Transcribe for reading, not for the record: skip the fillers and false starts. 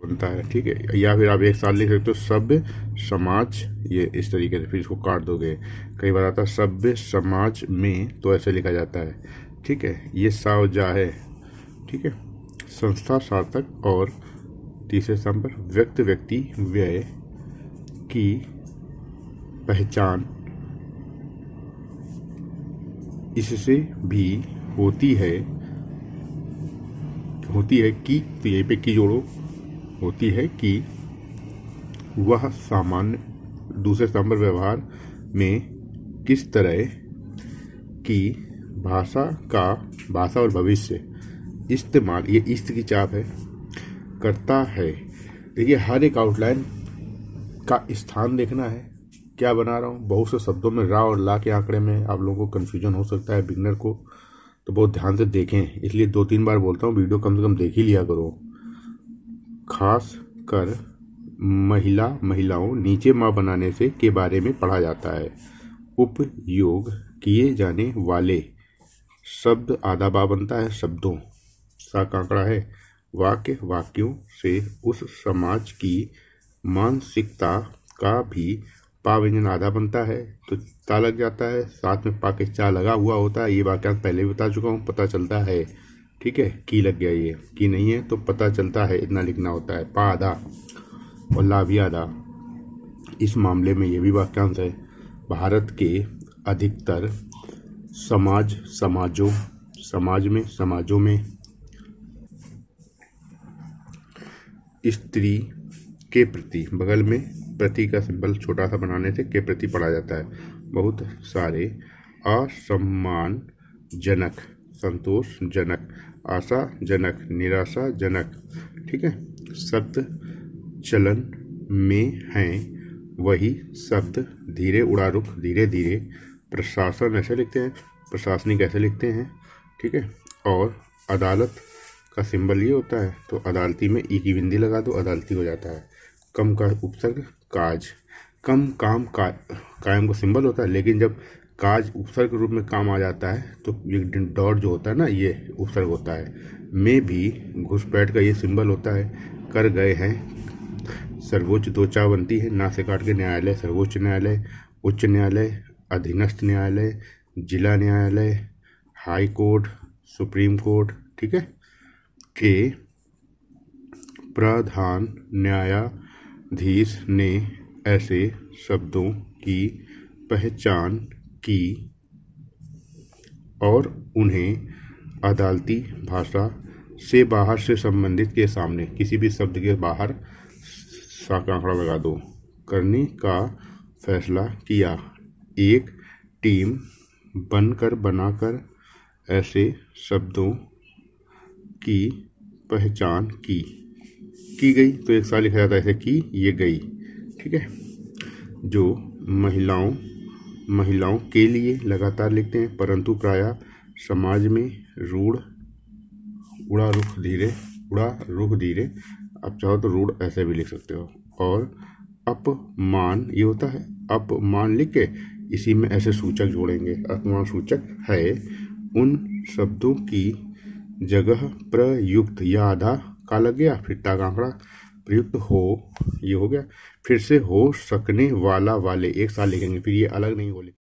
बनता है, ठीक है। या फिर आप एक साथ लिख सकते हो सभ्य समाज, ये इस तरीके से, फिर इसको काट दोगे। कई बार आता है सभ्य समाज में, तो ऐसे लिखा जाता है, ठीक है। ये सावजा है, ठीक है। संस्था सार्थक और तीसरे स्थान पर व्यक्त व्यक्ति व्यय की पहचान इससे भी होती है कि, तो यहीं पे की जोड़ो, होती है कि वह सामान्य, दूसरे स्थान पर व्यवहार में किस तरह की भाषा और भविष्य इस्तेमाल, ये इस्त की चाप है, करता है। देखिए हर एक आउटलाइन का स्थान देखना है, क्या बना रहा हूँ। बहुत से शब्दों में रा और ला के आंकड़े में आप लोगों को कन्फ्यूजन हो सकता है, बिगनर को, तो बहुत ध्यान से देखें। इसलिए 2-3 बार बोलता हूँ, वीडियो कम से कम देख ही लिया करो। खास कर महिलाओं नीचे माँ बनाने से के बारे में पढ़ा जाता है। उपयोग किए जाने वाले शब्द आधा बा बनता है शब्दों, सा का आंकड़ा है। वाक्यों से उस समाज की मानसिकता का भी पा व्यंजन आधा बनता है, तो ता लग जाता है, साथ में पा के चा लगा हुआ होता है। ये वाक्यांश पहले भी बता चुका हूँ, पता चलता है, ठीक है। की लग गया, ये की नहीं है तो पता चलता है, इतना लिखना होता है। पा आधा और ला भी आधा। इस मामले में ये भी वाक्यांश है। भारत के अधिकतर समाजों में स्त्री के प्रति, बगल में प्रति का सिंबल छोटा सा बनाने से के प्रति पढ़ा जाता है, बहुत सारे असम्मानजनक, संतोषजनक, आशाजनक, निराशाजनक, ठीक है, शब्द चलन में हैं। वही शब्द धीरे उड़ा रुख, धीरे धीरे, प्रशासन ऐसे लिखते हैं, प्रशासनिक ऐसे लिखते हैं, ठीक है। और अदालत का सिंबल ये होता है, तो अदालती में ई की बिंदी लगा दो, अदालती हो जाता है। कम का उपसर्ग काज, कम काम कायम का सिंबल होता है, लेकिन जब काज उपसर्ग के रूप में काम आ जाता है तो ये डॉट जो होता है ना, ये उपसर्ग होता है। में भी घुसपैठ का ये सिंबल होता है। कर गए हैं, सर्वोच्च दो चा बनती है, ना से काट के न्यायालय, सर्वोच्च न्यायालय, उच्च न्यायालय, अधीनस्थ न्यायालय, जिला न्यायालय, हाई कोर्ट, सुप्रीम कोर्ट, ठीक है, के प्रधान न्यायाधीश ने ऐसे शब्दों की पहचान की और उन्हें अदालती भाषा से बाहर से संबंधित के सामने, किसी भी शब्द के बाहर सा का आंकड़ा लगा दो, करने का फैसला किया। एक टीम बनाकर ऐसे शब्दों की पहचान की गई, तो एक साल लिखा जाता है ऐसे की ये गई, ठीक है। जो महिलाओं के लिए लगातार लिखते हैं, परंतु प्रायः समाज में उड़ा रुख धीरे, आप चाहो तो रूढ़ ऐसे भी लिख सकते हो। और अपमान, ये होता है अपमान, लिख के इसी में ऐसे सूचक जोड़ेंगे, अपमान सूचक है। उन शब्दों की जगह प्रयुक्त, या आधा का लग गया, फिर ता का आंकड़ा, प्रयुक्त हो, ये हो गया। फिर से हो सकने वाला वाले एक साथ लिखेंगे, फिर ये अलग नहीं बोले।